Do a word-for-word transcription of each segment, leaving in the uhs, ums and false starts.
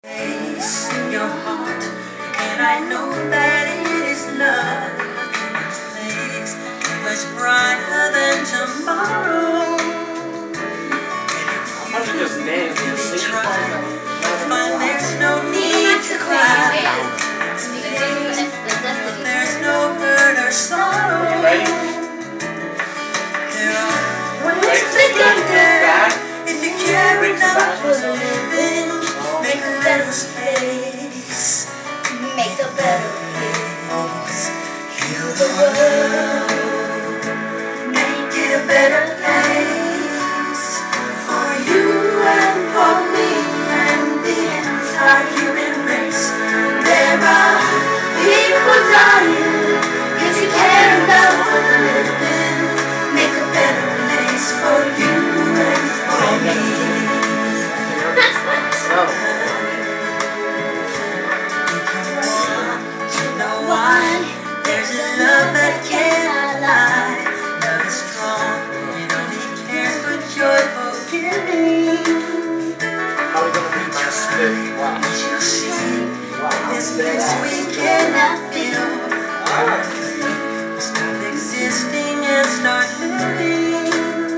Place in your heart, and I know that it is love. This place much brighter than tomorrow. I should just dance and sing. But there's no need to cry. There's no hurt or sorrow. Ready? There are ways to get there if you care enough for living. Make a better space. Make a better place. Heal the world. Make it a better place for you and for me and the entire human race. There are people dying because you care enough for the living. Make a better place for you and for me. There's a love that cannot lie. Love is strong, it only cares for joyful giving. How are we gonna beat my split? Wow. You'll see this place we cannot feel. Stop existing and start living.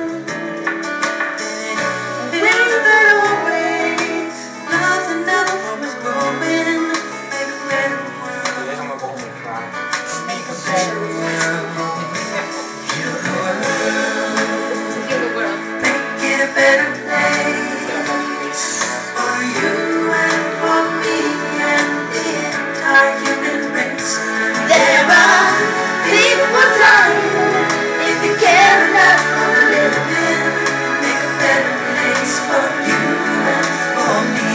Then it is better always. Love's another one was growing. Make a better world. Make a better world. Heal the world. Heal the world. Make it a better place for you and for me and the entire human race. There are people dying if you care enough for living. Make a better place for you and for me.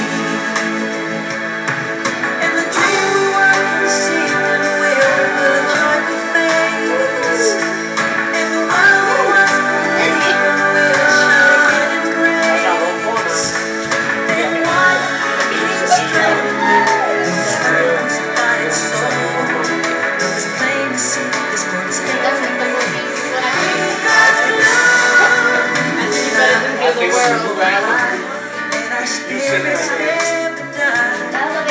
And the dream world you see and will will joy will fade. And the world once believed will shine again in grace. Then what keeps strength? The strength by its soul. It was plain to see this world is heaven. God's love. I think super bad. And our spirits never die.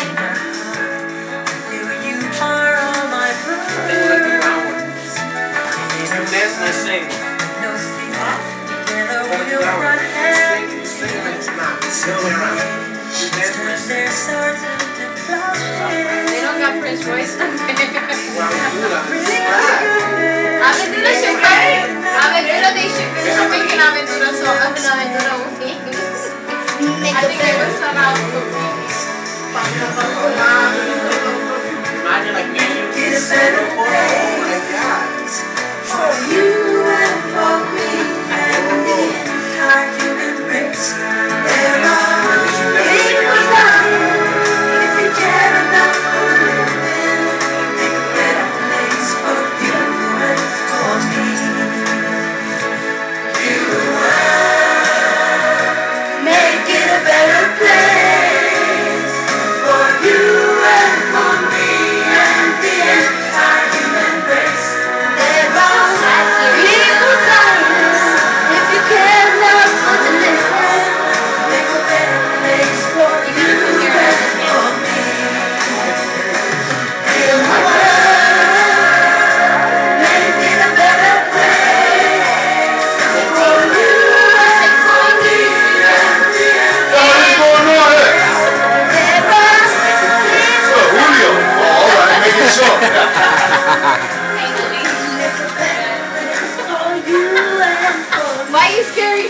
You are all my brothers. You dance and I sing. No fear, together we'll run hand in hand. So when their swords into They plowshares. don't got Prince Royce on there. Well, we do that. Aventura should be. Aventura they should be. They should make an Aventura song. An Aventura movie. I think they would somehow Imagine like me. Get a better place for you and for me and the entire human race. There are people dying if you care enough for living. Make a better place for you and for me. You and make it a better place for you and for me and the entire human race. There are people dying if you care enough for the living. Make a better place for you and for me. Heal the world. Make it a better place for you and for me and the entire What's going on here? There are Oh, Julio. Oh, all right, making sure. make a better place for you and for me. Why are you scaring